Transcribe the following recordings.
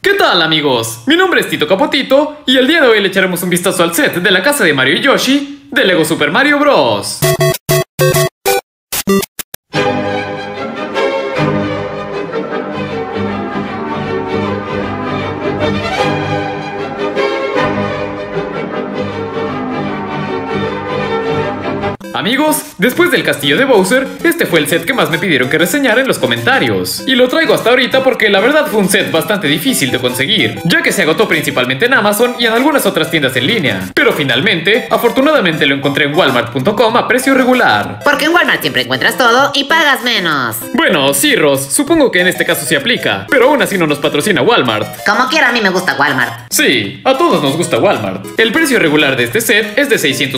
¿Qué tal, amigos? Mi nombre es Tito Capotito y el día de hoy le echaremos un vistazo al set de la casa de Mario y Yoshi de LEGO Super Mario Bros. Amigos, después del castillo de Bowser, este fue el set que más me pidieron que reseñara en los comentarios. Y lo traigo hasta ahorita porque la verdad fue un set bastante difícil de conseguir, ya que se agotó principalmente en Amazon y en algunas otras tiendas en línea. Pero finalmente, afortunadamente lo encontré en Walmart.com a precio regular. Porque en Walmart siempre encuentras todo y pagas menos. Bueno, sí, Ross, supongo que en este caso sí aplica, pero aún así no nos patrocina Walmart. Como quiera, a mí me gusta Walmart. Sí, a todos nos gusta Walmart. El precio regular de este set es de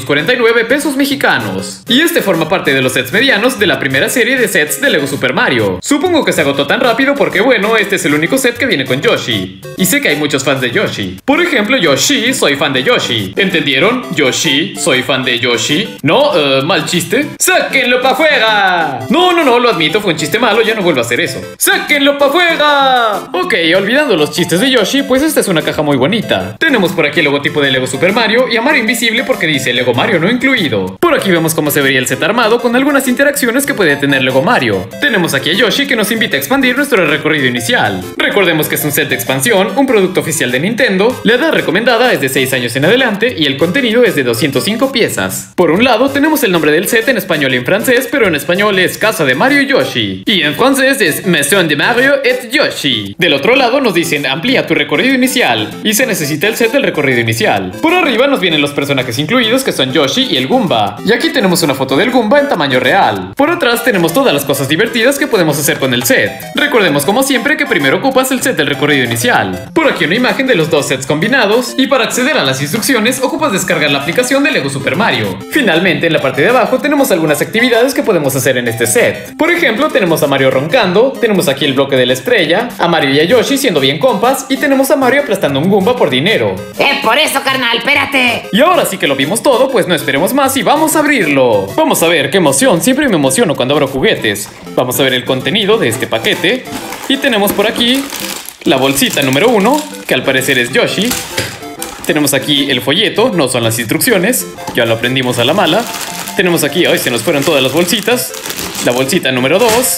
649 pesos mexicanos. Y este forma parte de los sets medianos de la primera serie de sets de LEGO Super Mario. Supongo que se agotó tan rápido porque, bueno, este es el único set que viene con Yoshi. Y sé que hay muchos fans de Yoshi. Por ejemplo, Yoshi, soy fan de Yoshi. ¿Entendieron? Yoshi, soy fan de Yoshi. No, mal chiste. ¡Sáquenlo pa' fuera! No, lo admito, fue un chiste malo, ya no vuelvo a hacer eso. ¡Sáquenlo pa' fuera! Ok, olvidando los chistes de Yoshi, pues esta es una caja muy bonita. Tenemos por aquí el logotipo de LEGO Super Mario y a Mario invisible porque dice LEGO Mario no incluido. Por aquí vemos cómo se vería el set armado con algunas interacciones que puede tener LEGO Mario. Tenemos aquí a Yoshi que nos invita a expandir nuestro recorrido inicial. Recordemos que es un set de expansión, un producto oficial de Nintendo, la edad recomendada es de 6 años en adelante y el contenido es de 205 piezas. Por un lado tenemos el nombre del set en español y en francés, pero en español es Casa de Mario y Yoshi. Y en francés es Maison de Mario et Yoshi. Del otro lado nos dicen amplía tu recorrido inicial y se necesita el set del recorrido inicial. Por arriba nos vienen los personajes incluidos que son Yoshi y el Goomba. Y aquí tenemos una foto del Goomba en tamaño real. Por atrás tenemos todas las cosas divertidas que podemos hacer con el set. Recordemos como siempre que primero ocupas el set del recorrido inicial. Por aquí una imagen de los dos sets combinados y para acceder a las instrucciones ocupas descargar la aplicación de LEGO Super Mario. Finalmente en la parte de abajo tenemos algunas actividades que podemos hacer en este set. Por ejemplo tenemos a Mario roncando, tenemos aquí el bloque de la estrella, a Mario y a Yoshi siendo bien compas y tenemos a Mario aplastando un Goomba por dinero. Por eso, carnal, espérate. Y ahora sí que lo vimos todo, pues no esperemos más y vamos a abrirlo. Vamos a ver, qué emoción, siempre me emociono cuando abro juguetes. Vamos a ver el contenido de este paquete. Y tenemos por aquí la bolsita número 1, que al parecer es Yoshi. Tenemos aquí el folleto, no son las instrucciones, ya lo aprendimos a la mala. Tenemos aquí, ay, se nos fueron todas las bolsitas. La bolsita número 2.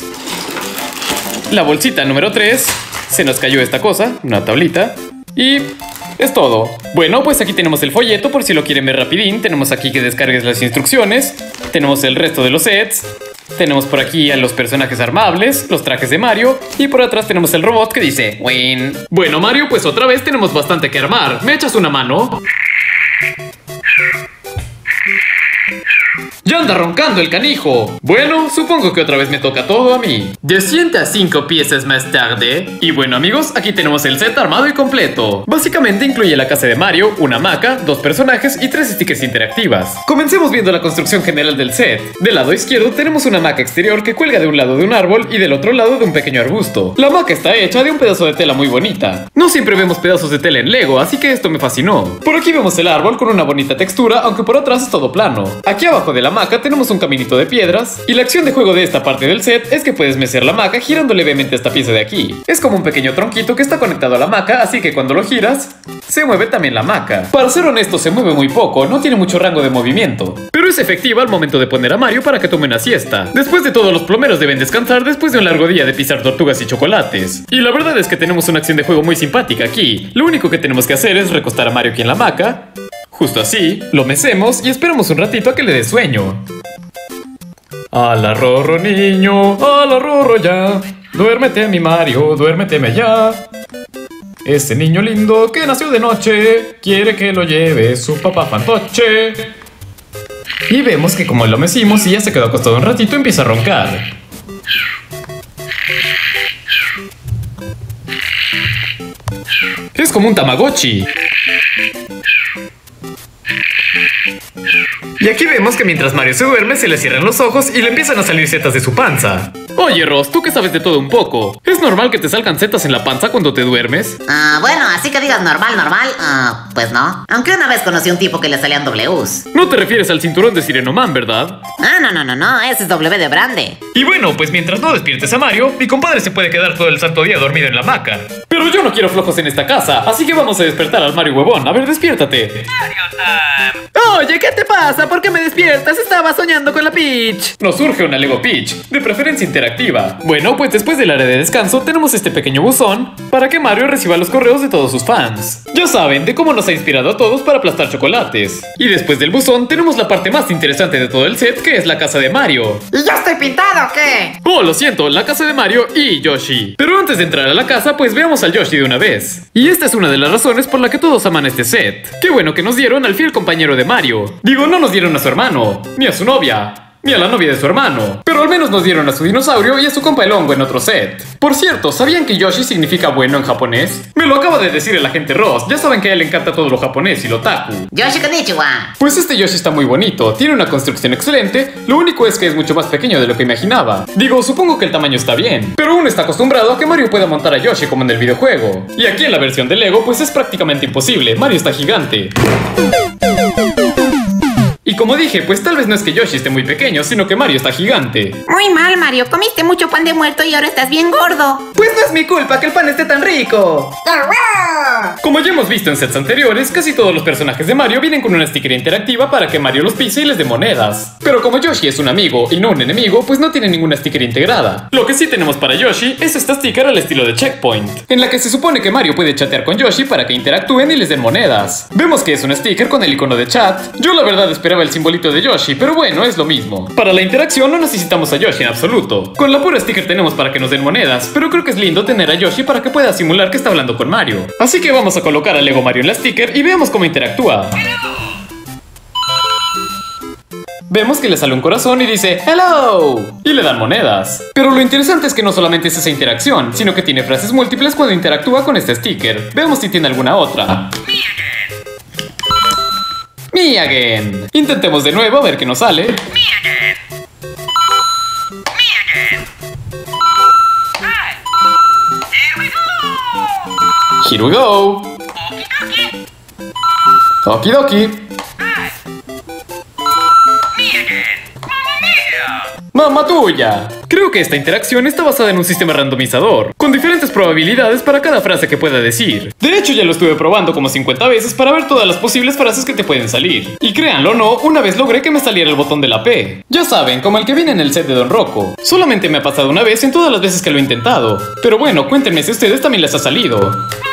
La bolsita número 3. Se nos cayó esta cosa, una tablita. Y es todo. Bueno, pues aquí tenemos el folleto por si lo quieren ver rapidín. Tenemos aquí que descargues las instrucciones. Tenemos el resto de los sets. Tenemos por aquí a los personajes armables, los trajes de Mario. Y por atrás tenemos el robot que dice Win. Bueno, Mario, pues otra vez tenemos bastante que armar. ¿Me echas una mano? ¡Ya anda roncando el canijo! Bueno, supongo que otra vez me toca todo a mí. De 105 piezas más tarde. Y bueno, amigos, aquí tenemos el set armado y completo. Básicamente incluye la casa de Mario, una hamaca, 2 personajes y 3 stickers interactivas. Comencemos viendo la construcción general del set. Del lado izquierdo tenemos una hamaca exterior que cuelga de un lado de un árbol y del otro lado de un pequeño arbusto. La hamaca está hecha de un pedazo de tela muy bonita. No siempre vemos pedazos de tela en LEGO, así que esto me fascinó. Por aquí vemos el árbol con una bonita textura, aunque por atrás es todo plano. Aquí abajo de la hamaca tenemos un caminito de piedras y la acción de juego de esta parte del set es que puedes mecer la hamaca girando levemente esta pieza de aquí. Es como un pequeño tronquito que está conectado a la hamaca, así que cuando lo giras, se mueve también la hamaca. Para ser honesto, se mueve muy poco, no tiene mucho rango de movimiento, pero es efectiva al momento de poner a Mario para que tome una siesta. Después de todo, los plomeros deben descansar después de un largo día de pisar tortugas y chocolates. Y la verdad es que tenemos una acción de juego muy simpática aquí. Lo único que tenemos que hacer es recostar a Mario aquí en la hamaca. Justo así, lo mecemos y esperamos un ratito a que le dé sueño. Ala rorro niño, ala rorro ya. Duérmete mi Mario, duérmeteme ya. Ese niño lindo que nació de noche quiere que lo lleve su papá fantoche. Y vemos que como lo mecimos y ya se quedó acostado un ratito, empieza a roncar. Es como un Tamagotchi. Y aquí vemos que mientras Mario se duerme se le cierran los ojos y le empiezan a salir setas de su panza. Oye Ross, tú que sabes de todo un poco, ¿es normal que te salgan setas en la panza cuando te duermes? Bueno, así que digas normal, pues no. Aunque una vez conocí a un tipo que le salían Ws. No te refieres al cinturón de Sirenoman, ¿verdad? No, ese es W de Brande. Y bueno, pues mientras no despiertes a Mario, mi compadre se puede quedar todo el santo día dormido en la hamaca. Pero yo no quiero flojos en esta casa, así que vamos a despertar al Mario huevón. A ver, despiértate. Oye, ¿qué te pasa? ¿Por qué me despiertas? Estaba soñando con la Peach. Nos surge una Lego Peach, de preferencia interactiva. Bueno, pues después del área de descanso tenemos este pequeño buzón para que Mario reciba los correos de todos sus fans. Ya saben, de cómo nos ha inspirado a todos para aplastar chocolates. Y después del buzón tenemos la parte más interesante de todo el set, que es la casa de Mario. ¿Y ya estoy pintado o qué? Oh, lo siento, la casa de Mario y Yoshi. Pero antes de entrar a la casa, pues veamos al Yoshi de una vez. Y esta es una de las razones por la que todos aman este set. Qué bueno que nos dieron al fiel compañero de Mario. Digo, no nos dieron a su hermano, ni a su novia, ni a la novia de su hermano. Pero al menos nos dieron a su dinosaurio y a su compa el hongo en otro set. Por cierto, ¿sabían que Yoshi significa bueno en japonés? Me lo acaba de decir el agente Ross. Ya saben que a él le encanta todo lo japonés y lo otaku. Yoshi konnichiwa. Pues este Yoshi está muy bonito, tiene una construcción excelente. Lo único es que es mucho más pequeño de lo que imaginaba. Digo, supongo que el tamaño está bien, pero uno está acostumbrado a que Mario pueda montar a Yoshi como en el videojuego. Y aquí en la versión de Lego pues es prácticamente imposible. Mario está gigante. Y como dije, pues tal vez no es que Yoshi esté muy pequeño, sino que Mario está gigante. Muy mal, Mario. Comiste mucho pan de muerto y ahora estás bien gordo. Pues no es mi culpa que el pan esté tan rico. Como ya hemos visto en sets anteriores, casi todos los personajes de Mario vienen con una sticker interactiva para que Mario los pise y les dé monedas. Pero como Yoshi es un amigo y no un enemigo, pues no tiene ninguna sticker integrada. Lo que sí tenemos para Yoshi es esta sticker al estilo de Checkpoint, en la que se supone que Mario puede chatear con Yoshi para que interactúen y les den monedas. Vemos que es una sticker con el icono de chat. Yo la verdad esperaba el simbolito de Yoshi, pero bueno, es lo mismo. Para la interacción no necesitamos a Yoshi en absoluto. Con la pura sticker tenemos para que nos den monedas, pero creo que es lindo tener a Yoshi para que pueda simular que está hablando con Mario. Así que vamos a colocar a Lego Mario en la sticker y veamos cómo interactúa. Vemos que le sale un corazón y dice ¡Hello! Y le dan monedas. Pero lo interesante es que no solamente es esa interacción, sino que tiene frases múltiples cuando interactúa con este sticker. Veamos si tiene alguna otra. Me again. Intentemos de nuevo a ver qué nos sale. Me again. Me again. Hi. Here we go. Okidoki. ¡Mamma tuya! Creo que esta interacción está basada en un sistema randomizador, con diferentes probabilidades para cada frase que pueda decir. De hecho, ya lo estuve probando como 50 veces para ver todas las posibles frases que te pueden salir. Y créanlo o no, una vez logré que me saliera el botón de la P. Ya saben, como el que viene en el set de Don Rocco. Solamente me ha pasado una vez en todas las veces que lo he intentado. Pero bueno, cuéntenme si a ustedes también les ha salido.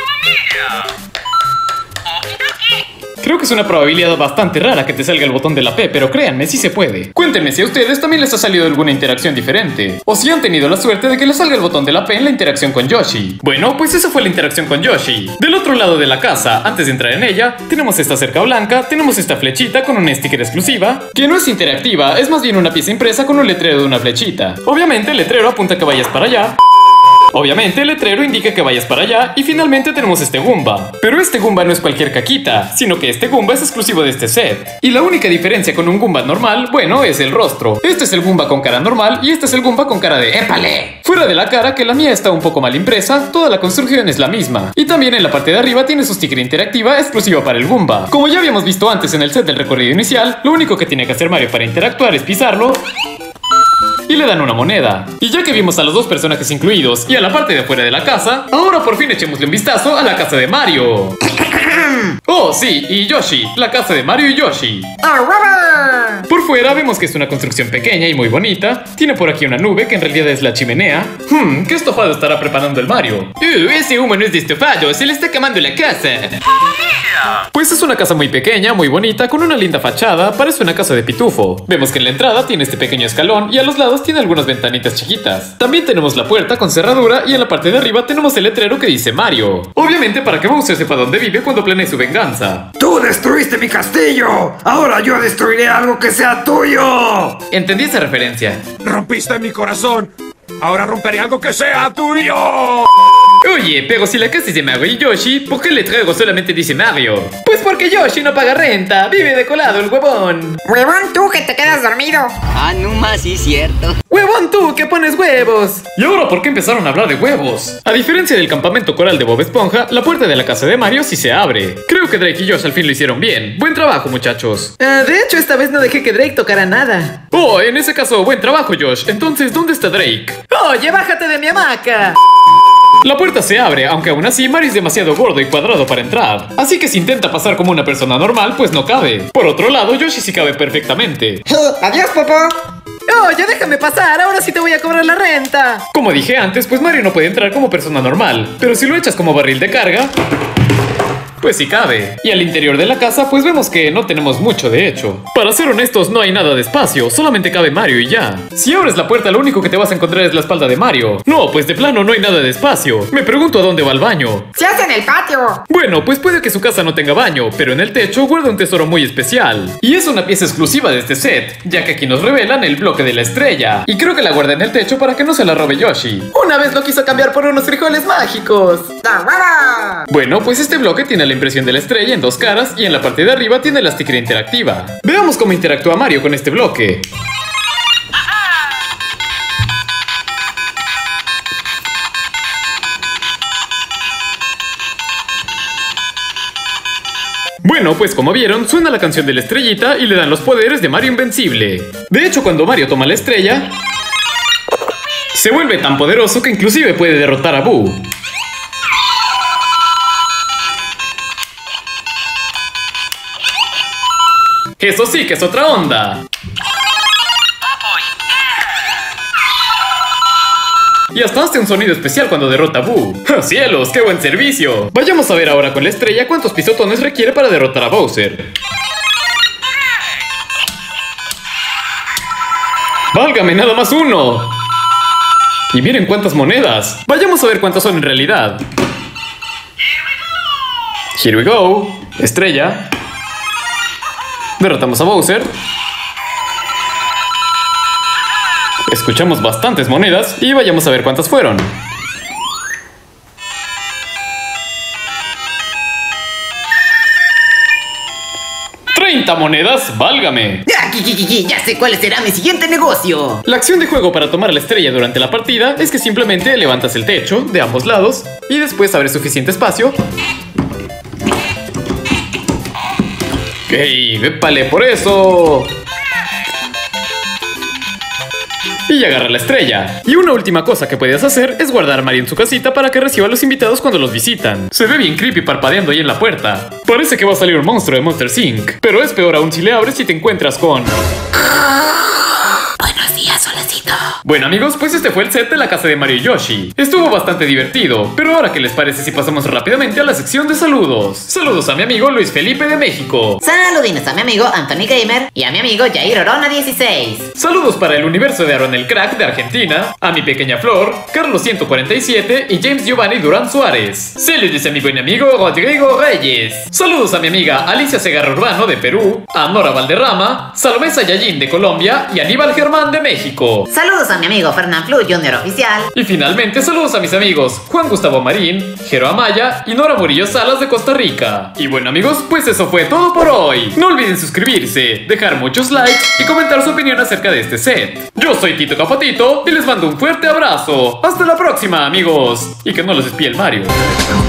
Creo que es una probabilidad bastante rara que te salga el botón de la P, pero créanme, sí se puede. Cuéntenme si a ustedes también les ha salido alguna interacción diferente, o si han tenido la suerte de que les salga el botón de la P en la interacción con Yoshi. Bueno, pues esa fue la interacción con Yoshi. Del otro lado de la casa, antes de entrar en ella, tenemos esta cerca blanca, tenemos esta flechita con una sticker exclusiva, que no es interactiva, es más bien una pieza impresa con un letrero de una flechita. Obviamente el letrero apunta a que vayas para allá. Obviamente el letrero indica que vayas para allá y finalmente tenemos este Goomba. Pero este Goomba no es cualquier caquita, sino que este Goomba es exclusivo de este set. Y la única diferencia con un Goomba normal, bueno, es el rostro. Este es el Goomba con cara normal y este es el Goomba con cara de ¡épale! Fuera de la cara, que la mía está un poco mal impresa, toda la construcción es la misma. Y también en la parte de arriba tiene su sticker interactiva exclusiva para el Goomba. Como ya habíamos visto antes en el set del recorrido inicial, lo único que tiene que hacer Mario para interactuar es pisarlo y le dan una moneda. Y ya que vimos a los dos personajes incluidos y a la parte de afuera de la casa, ahora por fin echémosle un vistazo a la casa de Mario. Oh, sí, y Yoshi, la casa de Mario y Yoshi. Por fuera vemos que es una construcción pequeña y muy bonita. Tiene por aquí una nube que en realidad es la chimenea. ¿Qué estofado estará preparando el Mario? Ese humo no es de estofado, se le está quemando la casa. Pues es una casa muy pequeña, muy bonita, con una linda fachada. Parece una casa de pitufo. Vemos que en la entrada tiene este pequeño escalón y a los lados tiene algunas ventanitas chiquitas. También tenemos la puerta con cerradura y en la parte de arriba tenemos el letrero que dice Mario. Obviamente para que Bowser sepa dónde vive cuando planee su venganza. ¡Tú destruiste mi castillo! ¡Ahora yo destruiré algo que sea tuyo! Entendí esa referencia. ¡Rompiste mi corazón! ¡Ahora romperé algo que sea tuyo! Oye, pero si la casa es de Mario y Yoshi, ¿por qué el letrero solamente dice Mario? Pues porque Yoshi no paga renta, vive de colado el huevón. Huevón tú que te quedas dormido. Ah, no más, sí, cierto. Huevón tú que pones huevos. ¿Y ahora por qué empezaron a hablar de huevos? A diferencia del campamento coral de Bob Esponja, la puerta de la casa de Mario sí se abre. Creo que Drake y Josh al fin lo hicieron bien. Buen trabajo, muchachos. De hecho, esta vez no dejé que Drake tocara nada. Oh, en ese caso, buen trabajo, Josh. Entonces, ¿dónde está Drake? Oye, bájate de mi hamaca. La puerta se abre, aunque aún así Mario es demasiado gordo y cuadrado para entrar. Así que si intenta pasar como una persona normal, pues no cabe. Por otro lado, Yoshi sí cabe perfectamente. Adiós, papá. Oye, déjame pasar, ahora sí te voy a cobrar la renta. Como dije antes, pues Mario no puede entrar como persona normal. Pero si lo echas como barril de carga, pues sí cabe. Y al interior de la casa, pues vemos que no tenemos mucho, de hecho. Para ser honestos, no hay nada de espacio, solamente cabe Mario y ya. Si abres la puerta, lo único que te vas a encontrar es la espalda de Mario. No, pues de plano no hay nada de espacio. Me pregunto a dónde va el baño. Se hace en el patio. Bueno, pues puede que su casa no tenga baño, pero en el techo guarda un tesoro muy especial. Y es una pieza exclusiva de este set, ya que aquí nos revelan el bloque de la estrella. Y creo que la guarda en el techo para que no se la robe Yoshi. Una vez lo quiso cambiar por unos frijoles mágicos. Bueno, pues este bloque tiene la impresión de la estrella en dos caras y en la parte de arriba tiene la sticker interactiva. Veamos cómo interactúa Mario con este bloque. Bueno, pues como vieron, suena la canción de la estrellita y le dan los poderes de Mario Invencible. De hecho, cuando Mario toma la estrella, se vuelve tan poderoso que inclusive puede derrotar a Boo. Eso sí que es otra onda. Y hasta hace un sonido especial cuando derrota a Boo. ¡Oh, cielos! ¡Qué buen servicio! Vayamos a ver ahora con la estrella cuántos pisotones requiere para derrotar a Bowser. ¡Válgame, nada más uno! Y miren cuántas monedas. Vayamos a ver cuántas son en realidad. Here we go. Estrella. Derrotamos a Bowser. Escuchamos bastantes monedas y vayamos a ver cuántas fueron. 30 monedas, válgame. Ya sé cuál será mi siguiente negocio. La acción de juego para tomar la estrella durante la partida es que simplemente levantas el techo de ambos lados y después abres suficiente espacio. ¡Ey! ¡Vépale por eso! Y agarra la estrella. Y una última cosa que puedes hacer es guardar a Mario en su casita para que reciba a los invitados cuando los visitan. Se ve bien creepy parpadeando ahí en la puerta. Parece que va a salir un monstruo de Monster Inc. Pero es peor aún si le abres y te encuentras con... Buenos días, solecito. Bueno amigos, pues este fue el set de la casa de Mario y Yoshi. Estuvo bastante divertido, pero ahora ¿qué les parece si pasamos rápidamente a la sección de saludos? Saludos a mi amigo Luis Felipe de México. Saludines a mi amigo Anthony Gamer y a mi amigo Jair Orona 16. Saludos para el universo de Aaron el Crack de Argentina, a mi pequeña Flor, Carlos 147 y James Giovanni Durán Suárez. Saludos a mi buen amigo Rodrigo Reyes. Saludos a mi amiga Alicia Segarra Urbano de Perú, a Nora Valderrama, Salomé Sayayín de Colombia y Aníbal Germán de México. Saludos a mi amigo Fernán Flu Jr. Oficial. Y finalmente saludos a mis amigos Juan Gustavo Marín, Jero Amaya y Nora Murillo Salas de Costa Rica. Y bueno amigos, pues eso fue todo por hoy. No olviden suscribirse, dejar muchos likes y comentar su opinión acerca de este set. Yo soy Tito Capatito y les mando un fuerte abrazo. Hasta la próxima amigos. Y que no los espíe el Mario.